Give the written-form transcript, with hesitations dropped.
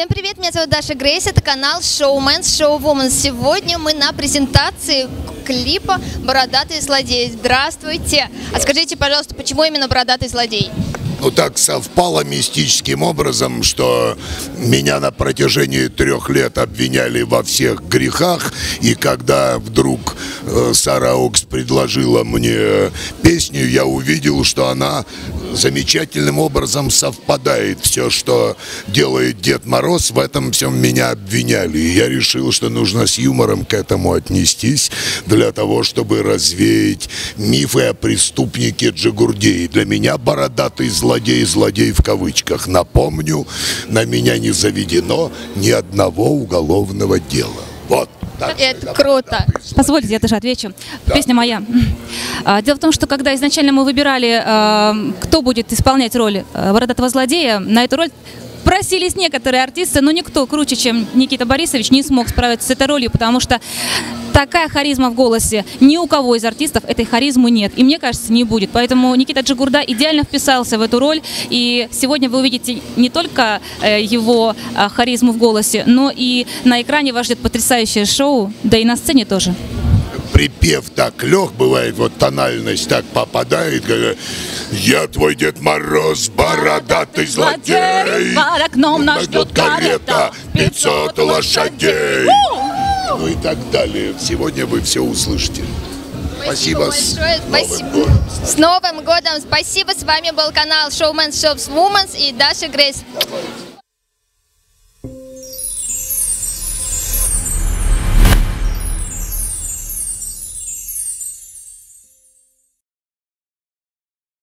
Всем привет, меня зовут Даша Грейс, это канал Showman's Show Woman. Сегодня мы на презентации клипа «Бородатый злодей». Здравствуйте! А скажите, пожалуйста, почему именно «Бородатый злодей»? Ну, так совпало мистическим образом, что меня на протяжении 3 лет обвиняли во всех грехах, и когда вдруг Сара Окс предложила мне песню, я увидел, что она замечательным образом совпадает. Все, что делает Дед Мороз, в этом всем меня обвиняли. И я решил, что нужно с юмором к этому отнестись, для того, чтобы развеять мифы о преступнике Джигурде. И для меня бородатый злодей, злодей в кавычках. Напомню, на меня не заведено ни одного уголовного дела. Вот. Это круто. Позвольте, я даже отвечу. Да. Песня моя. Дело в том, что когда изначально мы выбирали, кто будет исполнять роль бородатого злодея, на эту роль просились некоторые артисты, но никто круче, чем Никита Борисович, не смог справиться с этой ролью, потому что такая харизма в голосе ни у кого из артистов этой харизмы нет. И мне кажется, не будет. Поэтому Никита Джигурда идеально вписался в эту роль. И сегодня вы увидите не только его харизму в голосе, но и на экране вас ждет потрясающее шоу, да и на сцене тоже. Припев так лег, бывает, вот тональность так попадает, когда я твой Дед Мороз, бородатый злодей, под окном нас ждет карета, 500 лошадей, ну и так далее. Сегодня вы все услышите. Спасибо большое. Спасибо. С Новым годом! Спасибо, с вами был канал Showman's Show Woman и Даша Грейс.